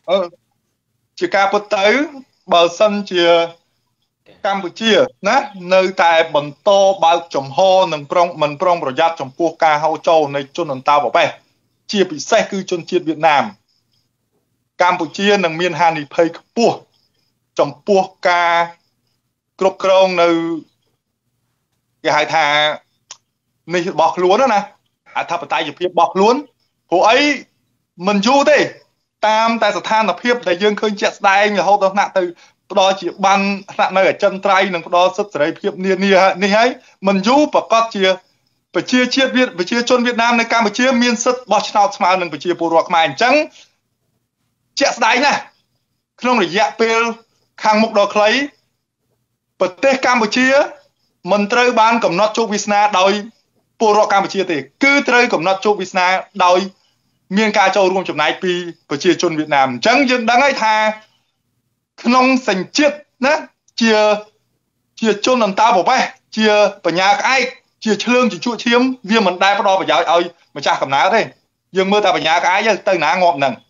ជាការពិតទៅបើសិនជាកម្ពុជាណានៅតែបន្តបើកចំហនិងមិនប្រុងប្រយ័ត្នចំពោះការហូរចូលនៃជនអន្តោប្រវេសន៍ជាពិសេសគឺជនជាតិវៀតណាមកម្ពុជានឹងមានហានិភ័យខ្ពស់ចំពោះការគ្រប់គ្រងនៅគេហៅថានេះរបស់ខ្លួនណាអធិបតេយ្យភាពរបស់ខ្លួនព្រោះអីមិនយូរទេតាមតែស្ថានភាពដែលយើងឃើញជាក់ស្ដែងរហូតដល់ថ្នាក់ទៅផ្ដល់ជាបានថ្នាក់នៅអចិន្ត្រៃយ៍និងផ្ដល់សិទ្ធិសេរីភាពនានានេះហើយមិនយូរប្រកាសជាប្រជាជនវៀតណាមនៅកម្ពុជាមានសិទ្ធិបោះឆ្នោតស្មើនឹងប្រជាពលរដ្ឋខ្មែរអញ្ចឹងជាក់ស្ដែងណាស់ក្នុងរយៈពេលខាងមុខដ៏ខ្លីប្រទេសកម្ពុជាមិនត្រូវបានកំណត់ជោគវាសនាដោយពលរដ្ឋកម្ពុជាទេគឺត្រូវកំណត់ជោគវាសនាដោយមានការចូលរួមចំណែកពីប្រជាជនវៀតណាមអញ្ចឹងយើងដឹងហើយថាក្នុងសញ្ជាតិណាជាជនអន្តោប្រវេសន៍ជាបញ្ញាក្អែកជាឆ្លើងជាជក់ឈាមវាមិនដែលផ្ដល់ប្រយោជន៍ឲ្យម្ចាស់កំណើតទេយើងមើលតែបញ្ញាក្អែកទៅណាងាប់ហ្នឹង